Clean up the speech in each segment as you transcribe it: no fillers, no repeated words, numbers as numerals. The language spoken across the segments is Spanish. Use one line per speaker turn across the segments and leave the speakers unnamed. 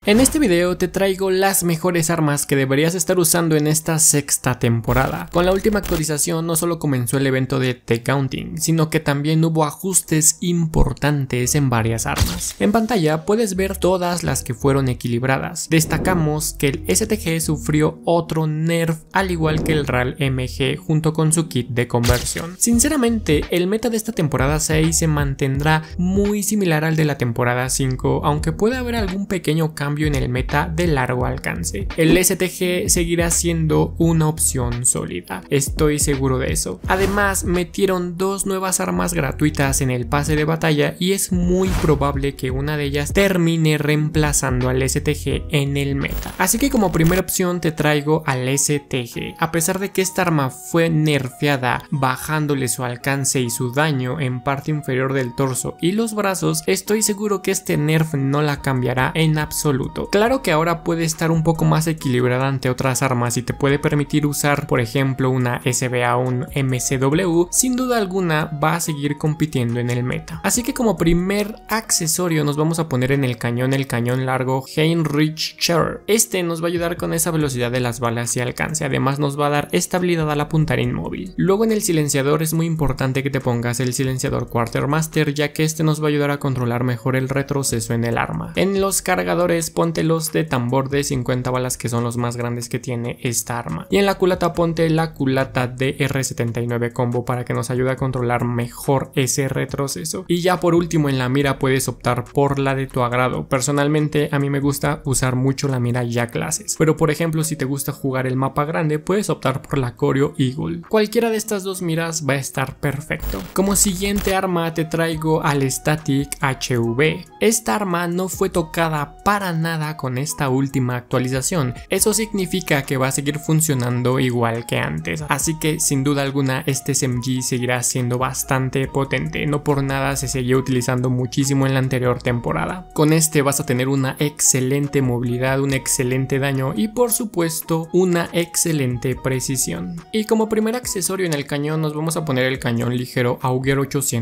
En este video te traigo las mejores armas que deberías estar usando en esta sexta temporada. Con la última actualización no solo comenzó el evento de The Counting, sino que también hubo ajustes importantes en varias armas. En pantalla puedes ver todas las que fueron equilibradas. Destacamos que el STG sufrió otro nerf al igual que el RAL MG junto con su kit de conversión. Sinceramente, el meta de esta temporada 6 se mantendrá muy similar al de la temporada 5, aunque puede haber algún pequeño cambio en el meta de largo alcance. El STG seguirá siendo una opción sólida, estoy seguro de eso. Además, metieron dos nuevas armas gratuitas en el pase de batalla y es muy probable que una de ellas termine reemplazando al STG en el meta. Así que como primera opción te traigo al STG. A pesar de que esta arma fue nerfeada bajándole su alcance y su daño en parte inferior del torso y los brazos, estoy seguro que este nerf no la cambiará en absoluto. Claro que ahora puede estar un poco más equilibrada ante otras armas y te puede permitir usar, por ejemplo, una SBA, un MCW, sin duda alguna va a seguir compitiendo en el meta. Así que como primer accesorio nos vamos a poner en el cañón largo Heinrich Scher. Este nos va a ayudar con esa velocidad de las balas y alcance, además nos va a dar estabilidad al apuntar inmóvil. Luego en el silenciador es muy importante que te pongas el silenciador Quartermaster, ya que este nos va a ayudar a controlar mejor el retroceso en el arma. En los cargadores ponte los de tambor de 50 balas, que son los más grandes que tiene esta arma, y en la culata ponte la culata de R79 combo para que nos ayude a controlar mejor ese retroceso. Y ya por último en la mira puedes optar por la de tu agrado. Personalmente a mí me gusta usar mucho la mira ya clases, pero por ejemplo si te gusta jugar el mapa grande puedes optar por la Corio Eagle. Cualquiera de estas dos miras va a estar perfecto. Como siguiente arma te traigo al Static HV. Esta arma no fue tocada para nada con esta última actualización, eso significa que va a seguir funcionando igual que antes, así que sin duda alguna este SMG seguirá siendo bastante potente, no por nada se seguía utilizando muchísimo en la anterior temporada. Con este vas a tener una excelente movilidad, un excelente daño y por supuesto una excelente precisión. Y como primer accesorio en el cañón nos vamos a poner el cañón ligero Auger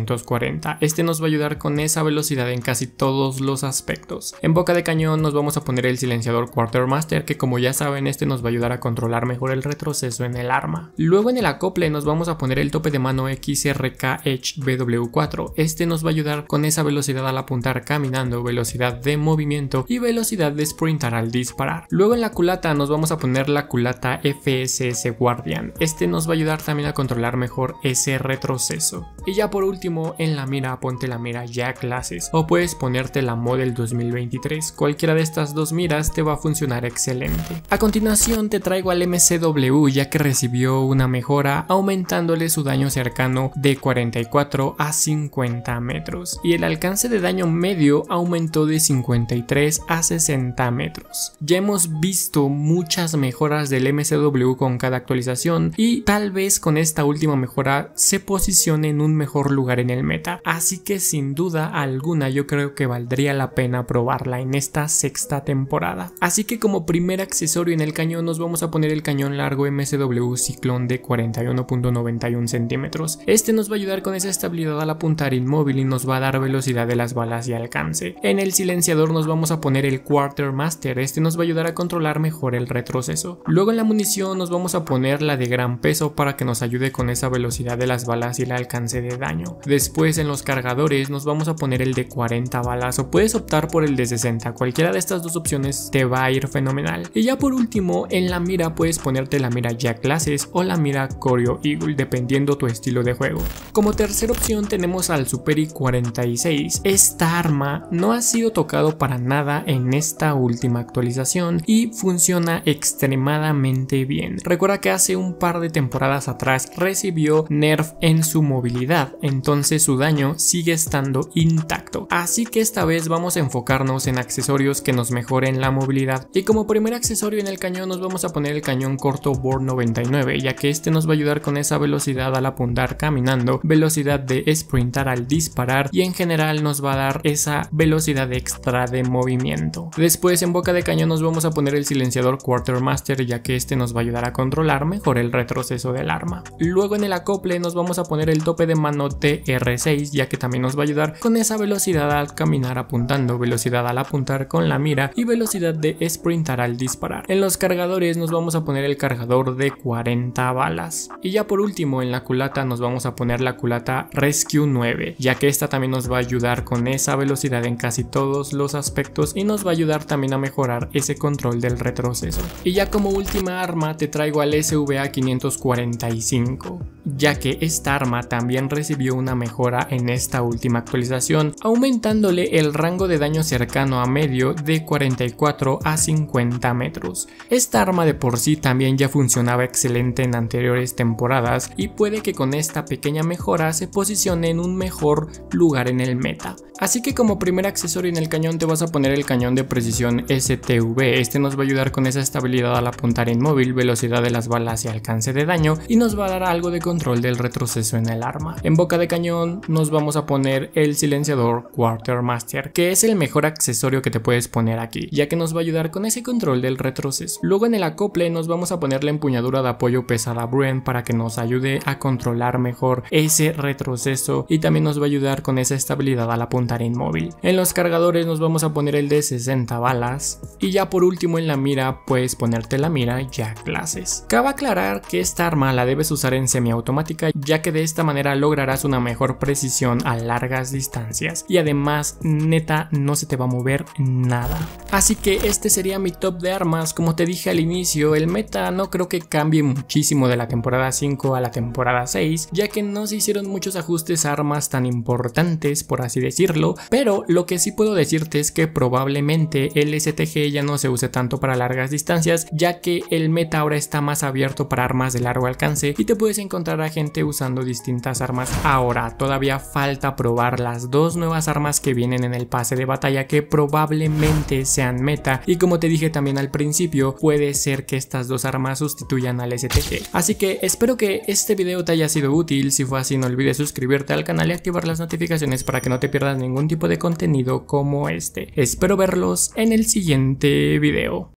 840, este nos va a ayudar con esa velocidad en casi todos los aspectos. En boca de cañón nos vamos a poner el silenciador Quartermaster, que como ya saben este nos va a ayudar a controlar mejor el retroceso en el arma. Luego en el acople nos vamos a poner el tope de mano XRK Edge BW4, este nos va a ayudar con esa velocidad al apuntar caminando, velocidad de movimiento y velocidad de sprintar al disparar. Luego en la culata nos vamos a poner la culata FSS Guardian, este nos va a ayudar también a controlar mejor ese retroceso. Y ya por último en la mira ponte la mira ya clases o puedes ponerte la Model 2023, cualquiera de estas dos miras te va a funcionar excelente. A continuación te traigo al MCW, ya que recibió una mejora aumentándole su daño cercano de 44 a 50 metros y el alcance de daño medio aumentó de 53 a 60 metros. Ya hemos visto muchas mejoras del MCW con cada actualización y tal vez con esta última mejora se posicione en un mejor lugar en el meta, así que sin duda alguna yo creo que valdría la pena probarla en esta sexta temporada. Así que como primer accesorio en el cañón nos vamos a poner el cañón largo MCW Ciclón de 41.91 centímetros. Este nos va a ayudar con esa estabilidad al apuntar inmóvil y nos va a dar velocidad de las balas y alcance. En el silenciador nos vamos a poner el Quartermaster, este nos va a ayudar a controlar mejor el retroceso. Luego en la munición nos vamos a poner la de gran peso para que nos ayude con esa velocidad de las balas y el alcance de daño. Después en los cargadores nos vamos a poner el de 40 balas o puedes optar por el de 60, cualquiera de estas dos opciones te va a ir fenomenal. Y ya por último en la mira puedes ponerte la mira ya clases o la mira Corio Eagle dependiendo tu estilo de juego. Como tercera opción tenemos al Superi 46, esta arma no ha sido tocado para nada en esta última actualización y funciona extremadamente bien. Recuerda que hace un par de temporadas atrás recibió nerf en su movilidad, entonces su daño sigue estando intacto, así que esta vez vamos a enfocarnos en accesorios que nos mejoren la movilidad. Y como primer accesorio en el cañón nos vamos a poner el cañón corto Bor 99, ya que este nos va a ayudar con esa velocidad al apuntar caminando, velocidad de sprintar al disparar y en general nos va a dar esa velocidad extra de movimiento. Después en boca de cañón nos vamos a poner el silenciador Quartermaster, ya que este nos va a ayudar a controlar mejor el retroceso del arma. Luego en el acople nos vamos a poner el tope de mano TR6, ya que también nos va a ayudar con esa velocidad al caminar apuntando, velocidad al apuntar con la la mira y velocidad de sprintar al disparar. En los cargadores nos vamos a poner el cargador de 40 balas. Y ya por último en la culata nos vamos a poner la culata Rescue 9, ya que esta también nos va a ayudar con esa velocidad en casi todos los aspectos y nos va a ayudar también a mejorar ese control del retroceso. Y ya como última arma te traigo al SVA 545, ya que esta arma también recibió una mejora en esta última actualización, aumentándole el rango de daño cercano a medio de 44 a 50 metros. Esta arma de por sí también ya funcionaba excelente en anteriores temporadas y puede que con esta pequeña mejora se posicione en un mejor lugar en el meta. Así que como primer accesorio en el cañón te vas a poner el cañón de precisión STV. Este nos va a ayudar con esa estabilidad al apuntar inmóvil, velocidad de las balas y alcance de daño, y nos va a dar algo de control del retroceso en el arma. En boca de cañón nos vamos a poner el silenciador Quartermaster, que es el mejor accesorio que te puedes poner aquí, ya que nos va a ayudar con ese control del retroceso. Luego en el acople nos vamos a poner la empuñadura de apoyo pesada Bruen para que nos ayude a controlar mejor ese retroceso y también nos va a ayudar con esa estabilidad al apuntar inmóvil. En los cargadores nos vamos a poner el de 60 balas y ya por último en la mira puedes ponerte la mira Jack Glasses. Cabe aclarar que esta arma la debes usar en semiautomática, ya que de esta manera lograrás una mejor precisión a largas distancias y además neta no se te va a mover nada. Así que este sería mi top de armas. Como te dije al inicio, el meta no creo que cambie muchísimo de la temporada 5 a la temporada 6, ya que no se hicieron muchos ajustes a armas tan importantes, por así decirlo, pero lo que sí puedo decirte es que probablemente el STG ya no se use tanto para largas distancias, ya que el meta ahora está más abierto para armas de largo alcance y te puedes encontrar a gente usando distintas armas. Ahora todavía falta probar las dos nuevas armas que vienen en el pase de batalla, que probablemente sean meta, y como te dije también al principio, puede ser que estas dos armas sustituyan al STG. Así que espero que este video te haya sido útil. Si fue así, no olvides suscribirte al canal y activar las notificaciones para que no te pierdas ningún tipo de contenido como este. Espero verlos en el siguiente video.